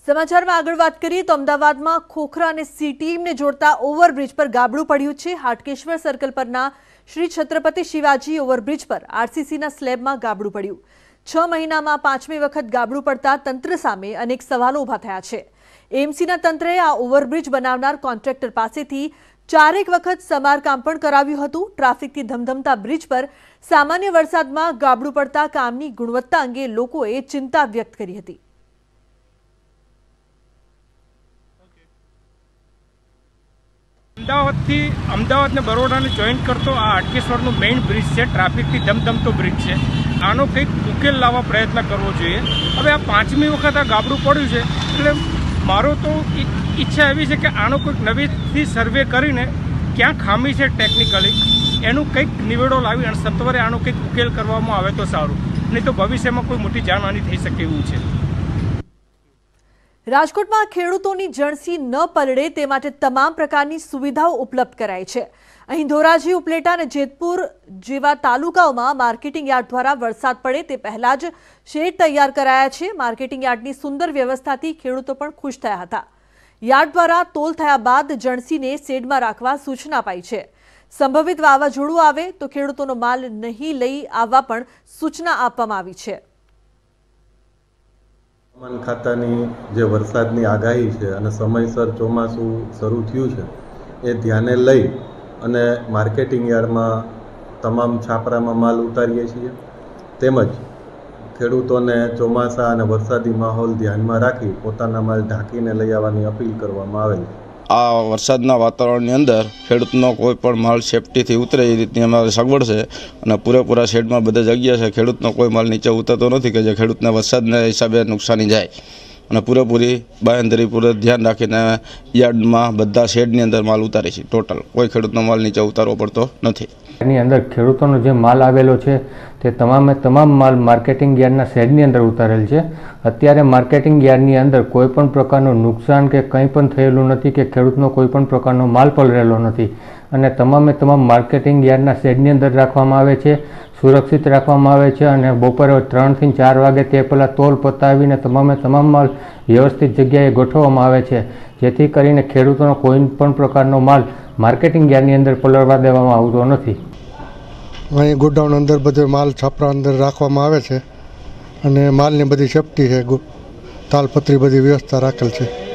સમાચારમાં આગળ વાત કરીએ તો અમદાવાદમાં ખોખરા અને સીટીએમને જોડતા ઓવરબ્રિજ પર ગાબડું પડ્યું છે। હાટકેશ્વર સર્કલ પરના શ્રી છત્રપતિ શિવાજી ઓવરબ્રિજ પર આરસીસીના સ્લેબમાં ગાબડું પડ્યું। 6 મહિનામાં 5મી વખત ગાબડું પડતા તંત્ર સામે અનેક સવાલો ઊભા થયા છે। એએમસીના તંત્રએ આ ઓવરબ્રિજ બનાવનાર કોન્ટ્રાક્ટર પાસેથી 4 વખત સમારકામ પણ કરાવ્યું હતું। ટ્રાફિકથી ધમધમતા બ્રિજ પર સામાન્ય વરસાદમાં ગાબડું પડતા કામની ગુણવત્તા અંગે લોકોએ ચિંતા વ્યક્ત કરી હતી। अमदावाद ने बरोड़ा ने जॉइंट करतो आ हाटकेश्वर मेन ब्रिज है। ट्राफिक थी धमधमतो ब्रिज है। आनो कंईक उकेल लावा प्रयत्न करवो जोईए। हवे आ 5મી वखत आ गाबडું પડ્યું છે એટલે मारो तो इच्छा एवी है कि आनो कोईक नवीथी सर्वे करीने क्या खामी है टेक्निकली एनु कंईक निवेडो लावी अने सत्वरे आनो कंईक उकेल करवामां आवे तो सारूं, नहीं तो भविष्यमां कोई मोटी जानहानि थई शके एवुं छे। રાજકોટમાં ખેડૂતોની જણસી ન પલળે તે માટે તમામ પ્રકારની સુવિધાઓ ઉપલબ્ધ કરાઈ છે। અહીં ધોરાજી, ઉપલેટા અને જેતપુર જેવા તાલુકાઓમાં માર્કેટિંગ યાર્ડ દ્વારા વરસાદ પડે તે પહેલા જ શેડ તૈયાર કરાયા છે। માર્કેટિંગ યાર્ડની સુંદર વ્યવસ્થાથી ખેડૂતો પણ ખુશ થયા હતા। યાર્ડ દ્વારા તોલ થયા બાદ જણસીને શેડમાં રાખવા સૂચના અપાઈ છે। સંભવિત વાવાઝોડું આવે તો ખેડૂતોનો માલ નહીં લઈ આવવા પણ સૂચના આપવામાં આવી છે। હવામાન ખાતાની જે વરસાદની આગાહી છે અને સમયસર ચોમાસું શરૂ થયું છે એ ધ્યાને લઈ અને માર્કેટિંગ યાર્ડમાં તમામ છાપરામાં માલ ઉતારીએ છીએ। તેમજ ખેડૂતોને ચોમાસા અને વરસાદી માહોલ ધ્યાનમાં રાખી પોતાના માલ ઢાંકીને લઈ આવવાની અપીલ કરવામાં આવેલ છે। આ વરસાદના વાતાવરણની અંદર ખેડૂતનો કોઈ પણ માલ સેફટીથી ઉતરે એ રીતની અમારે સગવડ છે અને પૂરેપૂરા શેડમાં બધે જગ્યા છે। ખેડૂતનો કોઈ માલ નીચે ઉતરતો નથી કે જે ખેડૂતને વરસાદના હિસાબે નુકસાની જાય અને પૂરેપૂરી બાંહેધરી પૂરે ધ્યાન રાખીને યાર્ડમાં બધા શેડની અંદર માલ ઉતારે છે। ટોટલ કોઈ ખેડૂતનો માલ નીચે ઉતારવો પડતો નથી। એની અંદર ખેડૂતોનો જે માલ આવેલો છે તે તમામે તમામ માલ માર્કેટિંગ યાર્ડના શેડની અંદર ઉતારેલ છે। અત્યારે માર્કેટિંગ યાર્ડની અંદર કોઈ પણ પ્રકારનું નુકસાન કે કંઈ પણ થયેલું નથી કે ખેડૂતનો કોઈ પણ પ્રકારનો માલ પલળેલો નથી અને તમામે તમામ માર્કેટિંગ યાર્ડના શેડની અંદર રાખવામાં આવે છે, સુરક્ષિત રાખવામાં આવે છે અને બપોરે 3 થી 4 વાગે તે પહેલાં તોલ પતાવીને તમામે તમામ માલ વ્યવસ્થિત જગ્યાએ ગોઠવવામાં આવે છે, જેથી કરીને ખેડૂતોનો કોઈ પણ પ્રકારનો માલ માર્કેટિંગ યાર્ડની અંદર પલળવા દેવામાં આવતો નથી। અહીં ગોડાઉન અંદર બધો માલ છાપરા અંદર રાખવામાં આવે છે અને માલની બધી સેફટી છે, તાલપત્રી બધી વ્યવસ્થા રાખેલ છે।